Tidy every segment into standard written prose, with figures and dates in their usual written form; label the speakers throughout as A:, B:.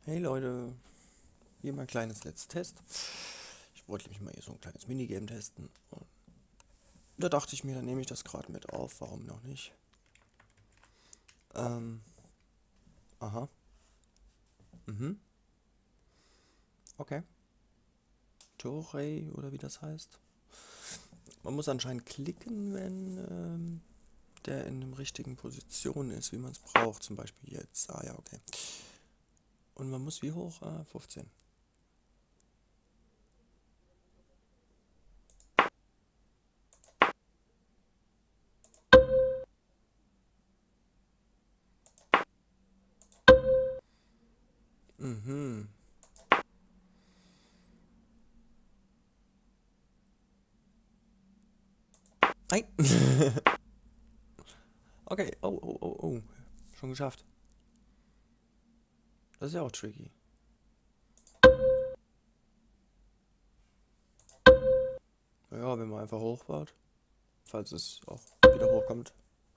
A: Hey Leute, hier mein kleines Let's Test. Ich wollte nämlich mal hier so ein kleines Minigame testen. Und da dachte ich mir, dann nehme ich das gerade mit auf. Warum noch nicht? Ähm, aha. Mhm. Okay. Torrey oder wie das heißt. Man muss anscheinend klicken, wenn der in der richtigen Position ist, wie man es braucht. Zum Beispiel jetzt. Ah ja, okay. Und man muss wie hoch? 15. Mhm. Nein! Okay. Oh, oh, oh, oh. Schon geschafft. Das ist ja auch tricky. Ja, wenn man einfach hochbaut. Falls es auch wieder hochkommt.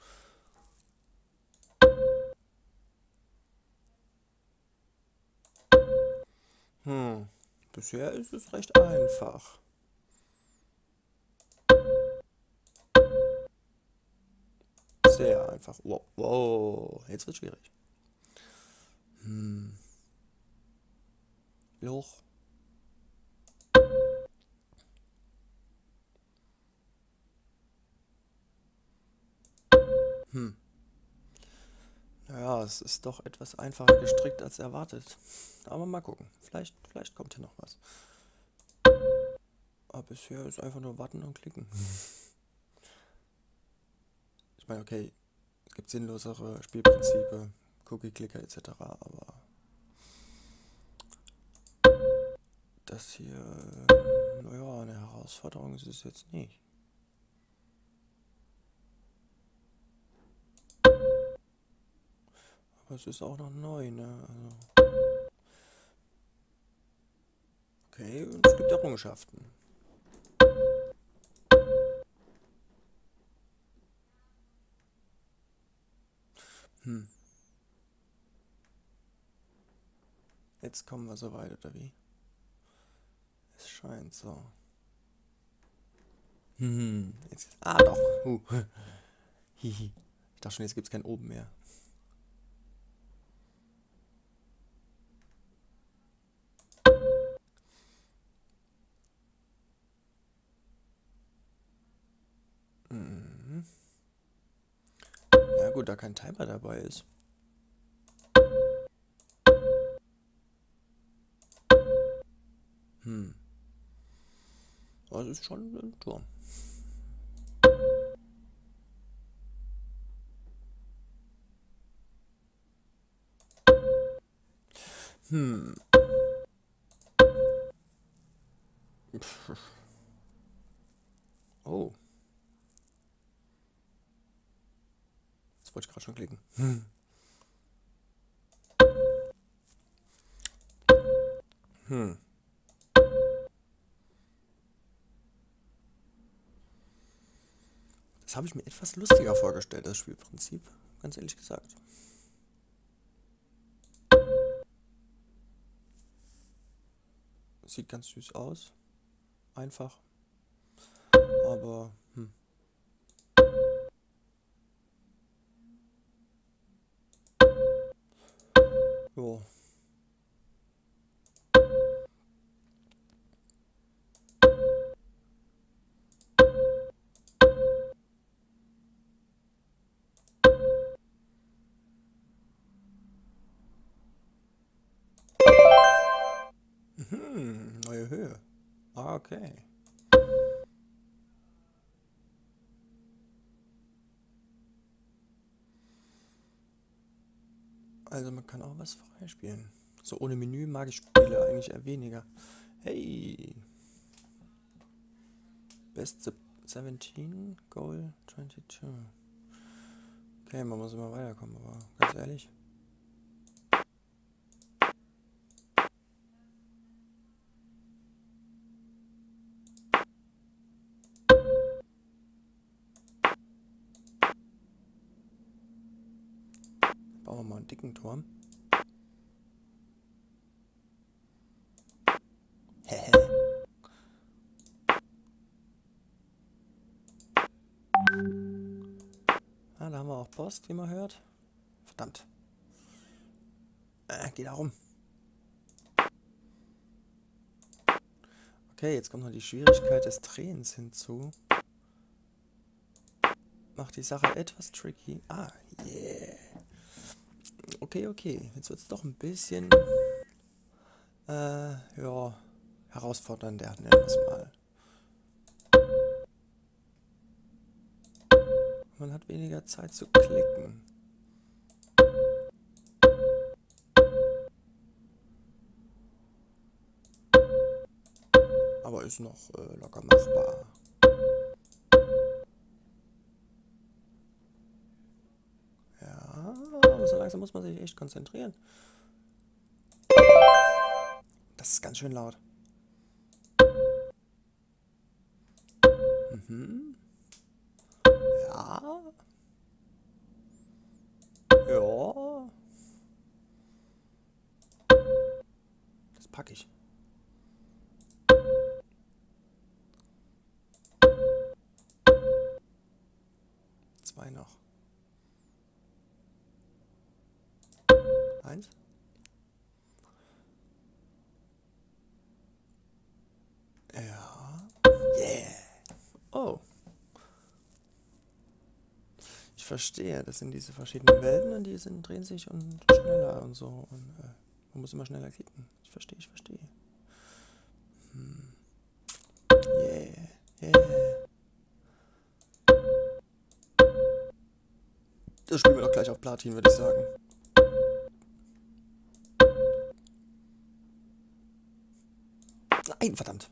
A: Hm. Bisher ist es recht einfach. Sehr einfach. Wow, wow. Jetzt wird schwierig. Hm. Wie hoch? Hm. Naja, es ist doch etwas einfacher gestrickt als erwartet. Aber mal gucken. Vielleicht kommt hier noch was. Aber bisher ist einfach nur warten und klicken. Ich meine, okay, es gibt sinnlosere Spielprinzipe, Cookie-Clicker etc. Aber das hier, naja, eine Herausforderung ist es jetzt nicht. Aber es ist auch noch neu, ne? Also, okay, und es gibt Errungenschaften. Hm. Jetzt kommen wir so weit, oder wie? Es scheint so. Jetzt. Ah, doch. Hihi. Ich dachte schon, jetzt gibt es kein oben mehr. Mhm. Ja, gut, da kein Timer dabei ist. Hm. Das ist schon ein Turm. Hm. Oh, das wollte ich gerade schon klicken. Hm. Das habe ich mir etwas lustiger vorgestellt, das Spielprinzip. Ganz ehrlich gesagt. Sieht ganz süß aus. Einfach. Aber, jo. Neue Höhe. Ah, okay. Also man kann auch was freispielen. So ohne Menü mag ich Spiele eigentlich eher weniger. Hey, Best 17, Goal 22. Okay, man muss immer weiterkommen, aber ganz ehrlich. Bauen wir mal einen dicken Turm. verbost, wie man hört. Verdammt. Geh da rum. Okay, jetzt kommt noch die Schwierigkeit des Drehens hinzu. Macht die Sache etwas tricky. Ah, yeah. Okay, okay. Jetzt wird es doch ein bisschen, ja, herausfordernder, nennen wir es mal. Man hat weniger Zeit zu klicken. Aber ist noch locker machbar. Ja, aber so langsam muss man sich echt konzentrieren. Das ist ganz schön laut. Mhm. Ja. Ja. Das packe ich. Zwei noch. Eins. Ja. Yeah. Oh. Ich verstehe. Das sind diese verschiedenen Welten und die drehen sich und schneller und so. Und man muss immer schneller klicken. Ich verstehe, ich verstehe. Yeah. Yeah. Das spielen wir doch gleich auf Platin, würde ich sagen. Nein, verdammt.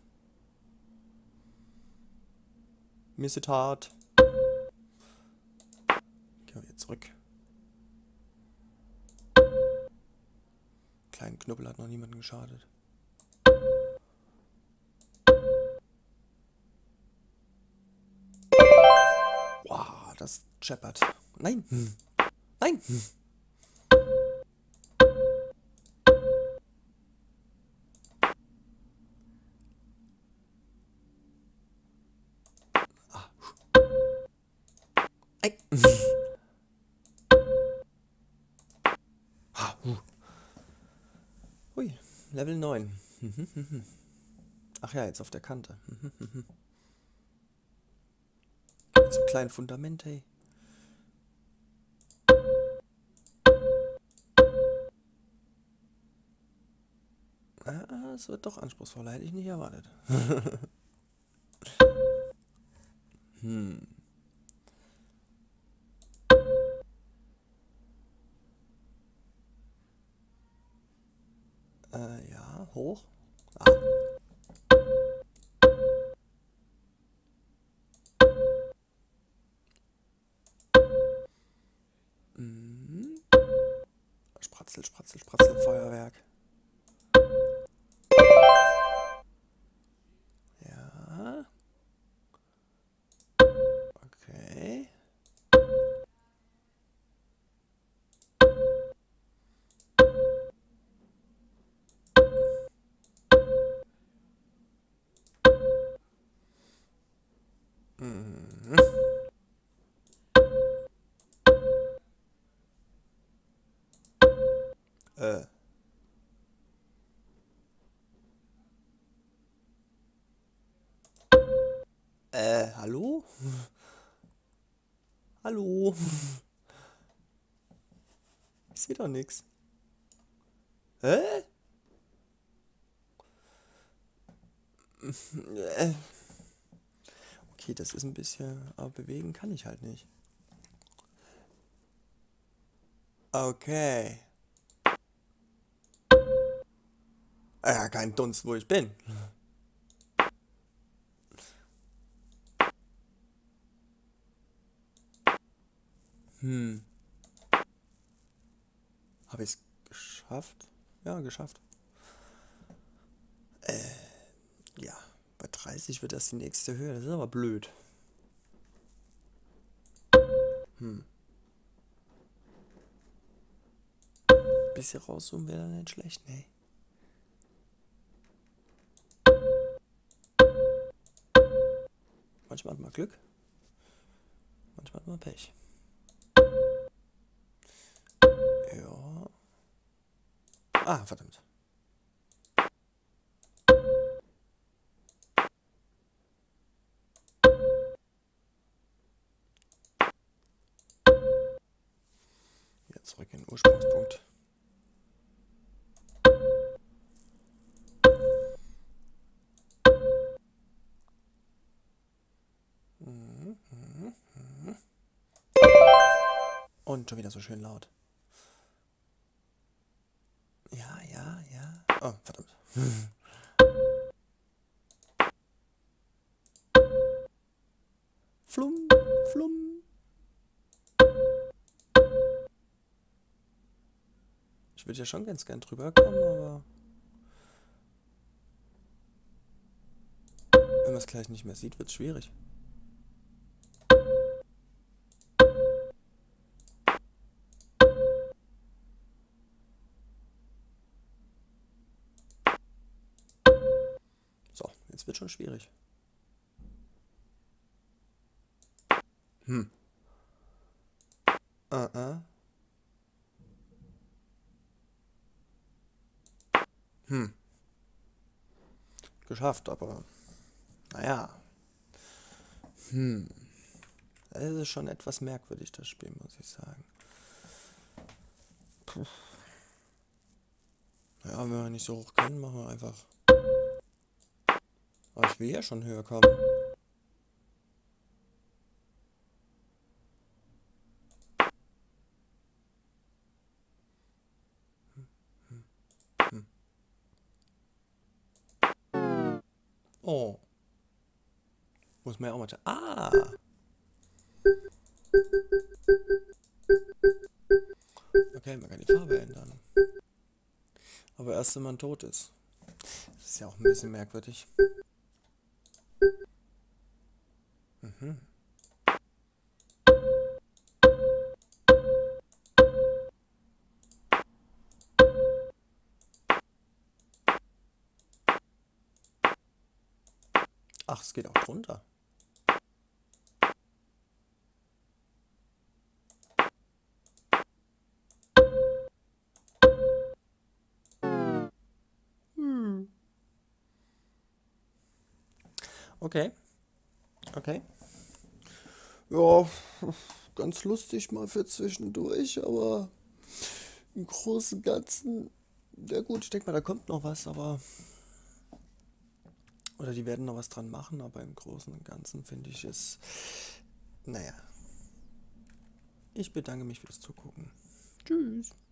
A: Missetat. Gehen wir wieder zurück. Kleinen Knubbel hat noch niemandem geschadet. Wow, das scheppert. Nein. Nein. Ah. Nein. Hui, Level 9. Ach ja, jetzt auf der Kante. Mit so einem kleinen Fundament, hey. Ah, es wird doch anspruchsvoller, hätte ich nicht erwartet. Ja, hoch. Ah. Spratzel, Spratzel, Spratzel, Feuerwerk. Ja. Okay. Mhm. Hallo? Hallo? Ich sehe doch nichts. Hä? Okay, das ist ein bisschen, aber bewegen kann ich halt nicht. Okay. Ja, kein Dunst, wo ich bin. Habe ich es geschafft? Ja, geschafft. Ja, bei 30 wird das die nächste Höhe. Das ist aber blöd. Bisschen rauszoomen wäre dann nicht schlecht, ne? Manchmal hat man Glück, manchmal hat man Pech. Ja. Ah, verdammt. Jetzt zurück in den Ursprungspunkt. Und schon wieder so schön laut. Ja, ja, ja. Oh, verdammt. Flum, flum. Ich würde ja schon ganz gern drüber kommen, aber wenn man es gleich nicht mehr sieht, wird es schwierig. So, jetzt wird schon schwierig. Hm. Hm. Geschafft, aber naja. Es ist schon etwas merkwürdig, das Spiel, muss ich sagen. Puh. Ja, wenn wir nicht so hoch können, machen wir einfach. Aber ich will ja schon höher kommen. Oh. Muss man ja auch mal. Ah! Okay, man kann die Farbe ändern. Aber erst wenn man tot ist. Das ist ja auch ein bisschen merkwürdig. Mhm. Ach, es geht auch drunter. Okay. Okay. Ja, ganz lustig mal für zwischendurch, aber im Großen und Ganzen, ja gut, ich denke mal, da kommt noch was, aber. Oder die werden noch was dran machen, aber im Großen und Ganzen finde ich es. Naja. Ich bedanke mich fürs Zugucken. Tschüss.